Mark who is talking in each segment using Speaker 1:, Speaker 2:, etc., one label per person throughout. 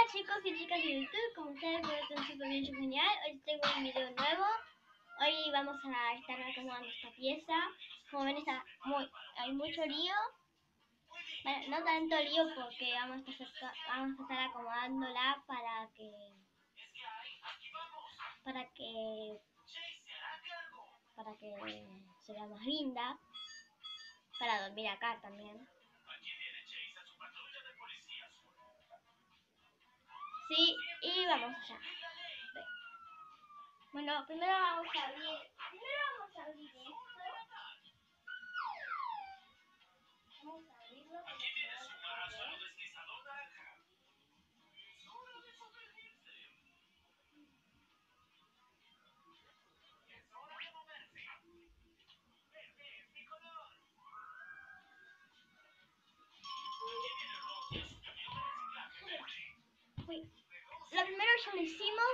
Speaker 1: chicos y chicas de YouTube, como ustedes espero que estén súper bien, genial. Hoy tengo un video nuevo. Hoy vamos a estar acomodando esta pieza. Como ven hay mucho lío. Bueno, no tanto lío porque vamos a estar acomodándola para que se vea más linda. Para dormir acá también. Sí, y vamos allá. Bueno, primero vamos a abrir esto. Vamos a abrirlo. Lo primero ya lo hicimos,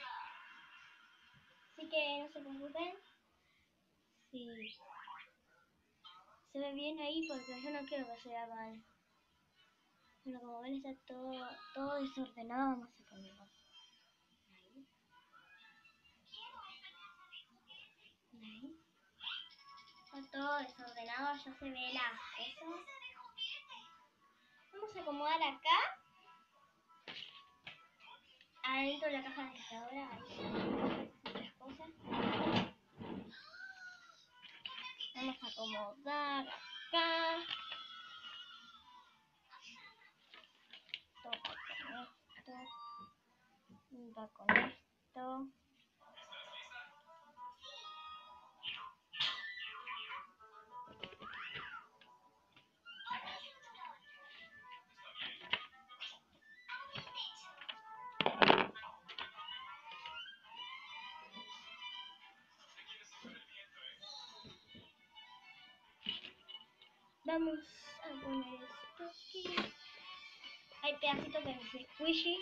Speaker 1: así que no se preocupen. Sí. Se ve bien ahí porque yo no quiero que se vea mal. Bueno, como ven está todo desordenado, vamos a ponerlo. Ahí. Ahí. Está todo desordenado, ya se ve las cosas. Vamos a acomodar acá. Adentro de la caja registradora, ahí otras cosas. Vamos a acomodar acá. Va con esto. Vamos a poner esto aquí. Hay pedacitos de squishy.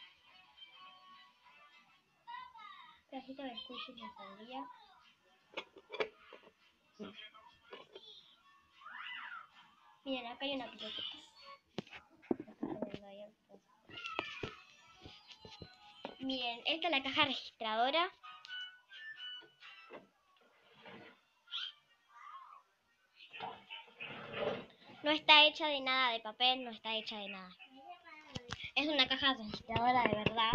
Speaker 1: Pedacitos de squishy de sandía. Miren, acá hay una pelotita. Miren, esta es la caja registradora. No está hecha de nada de papel, no está hecha de nada. Es una caja registradora de verdad.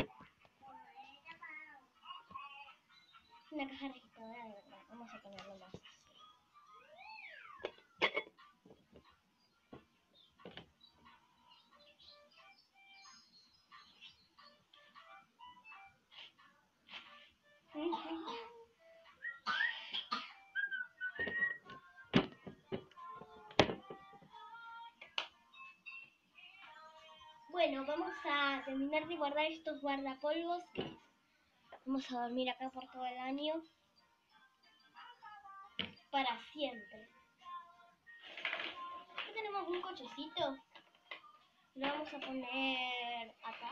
Speaker 1: Una caja registradora de verdad. Vamos a ponerlo más. Bueno, vamos a terminar de guardar estos guardapolvos que vamos a dormir acá por todo el año. Para siempre. Aquí tenemos un cochecito. Lo vamos a poner acá.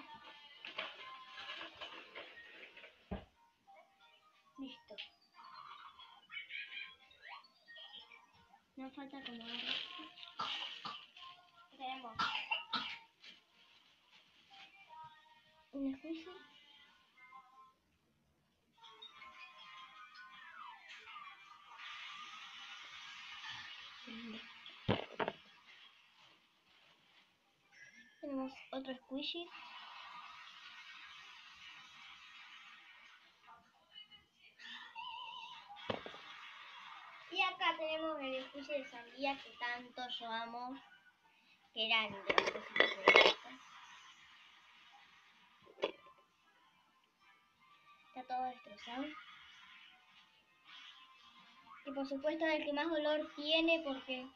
Speaker 1: Listo. Nos falta acomodar esto. Tenemos un squishy. Tenemos otro squishy. Y acá tenemos el squishy de sandía que tanto yo amo. Que eran de los cositos de estos. Está todo destrozado. Y por supuesto es el que más olor tiene porque...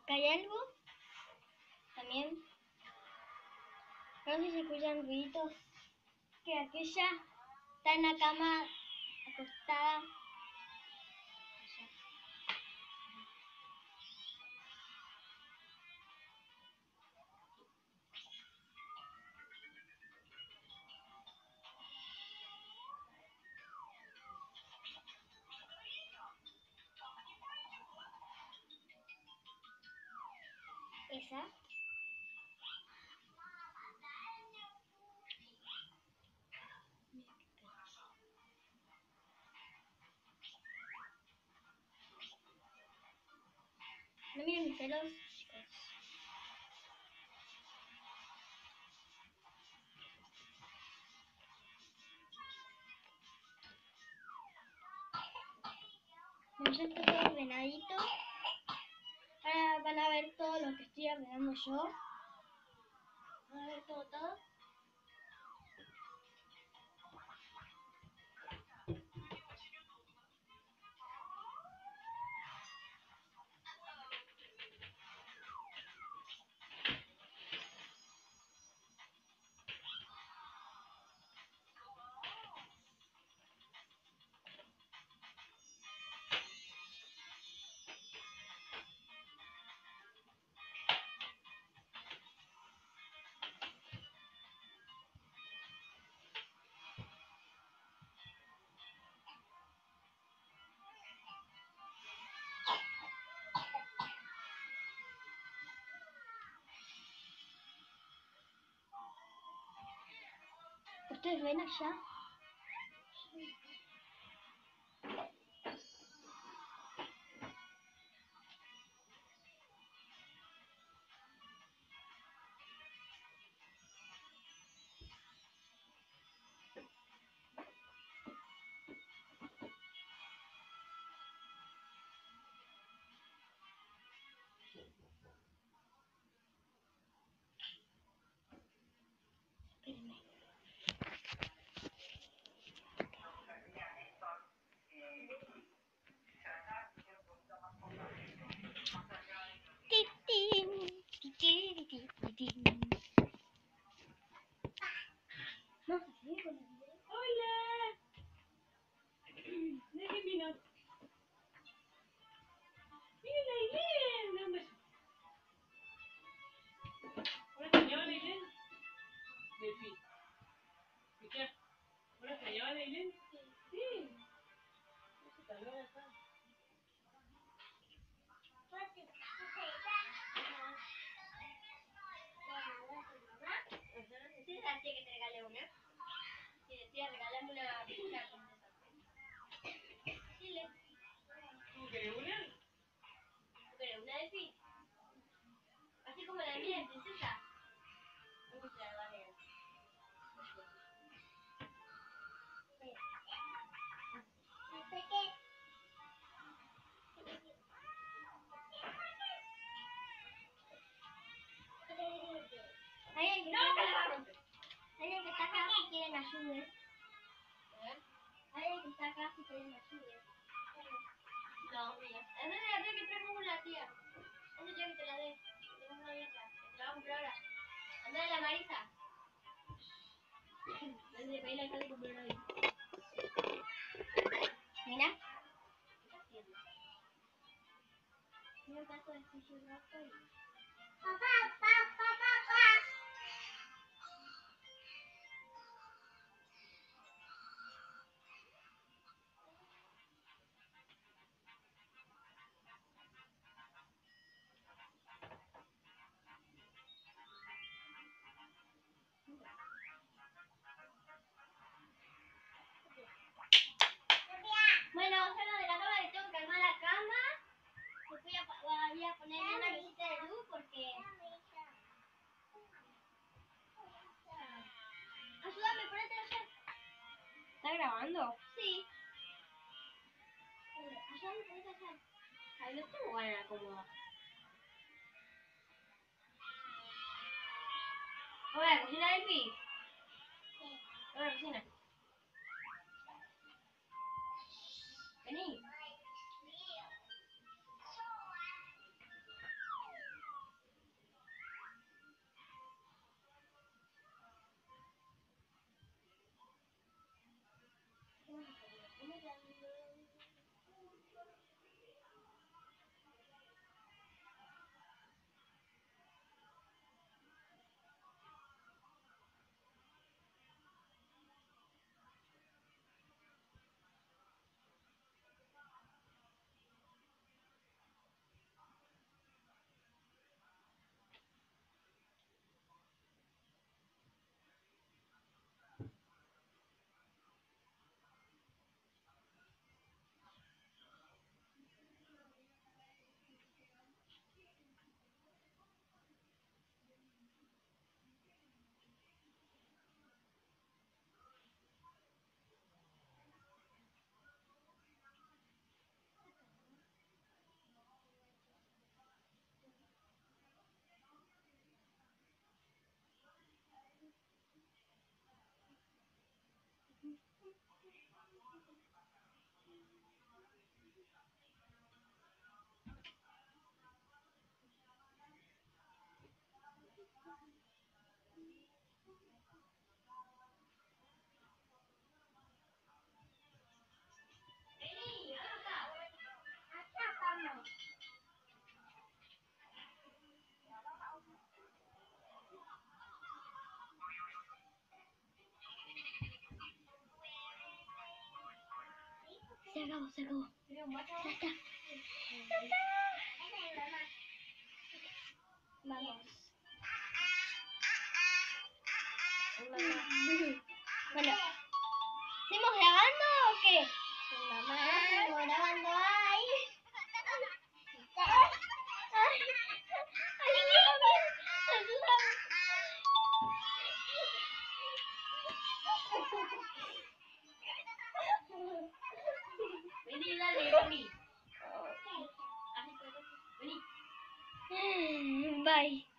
Speaker 1: Acá hay algo también. No sé si se escuchan ruiditos. Que aquella está en la cama acostada. Esa. No miren mis pelos, chicos. Bueno, ya está todo ordenadito. Ahora van a ver todo lo que estoy ordenando yo. Van a ver todo. ¿Ustedes ven allá? Espérenme. Titín, titín, titín. Vamos a seguir con el video.
Speaker 2: ¡Hola! ¿De qué vino? ¡Miren, Ailén! Dame un beso. ¿Hola, español, Ailén? Delfi. ¿Escuchá? ¿Hola, español, Ailén? Sí. Hace calor acá.
Speaker 1: ¿Sí es así que te regalé una? Sí, decía, regalame una princesa. Dile,
Speaker 2: ¿Tú querés una?
Speaker 1: ¿tú querés una de fin? Así como la mía de princesa. Uy, se la vale. Alguien que está acá si quiere me ayude. Alguien que está acá si quiere me ayude. No, mía. Esa es la tía que trajo una tía. Esa tía que te la dé. Tengo una vieja. Que te la va a comprar ahora. Anda de la Marisa. Desde que la acaba de comprar hoy. Mira. ¿Qué está haciendo? Mira un paso de sushi rojo y... Bueno, salgo de la cama, le tengo que armar la cama. Voy a ponerle una mesita de luz porque... Ayúdame, ponete allá.
Speaker 2: ¿Está grabando?
Speaker 1: Sí. Ayúdame, ponete allá.
Speaker 2: Ay, no tengo ganas de acomodar. Hola, ¿cocina Delfi? Hola, cocina. Vení.
Speaker 1: acabó, se acabó.
Speaker 2: ¿Quieres un vaso?
Speaker 1: Ya está. Ya está. Vamos. Bueno, ¿seguimos grabando o qué? Mamá, seguimos grabando. ¡Ay! ¡Ay! ¡Ayúdame! ¡Ayúdame!
Speaker 2: Vení, dale, vení. Vení.
Speaker 1: Bye.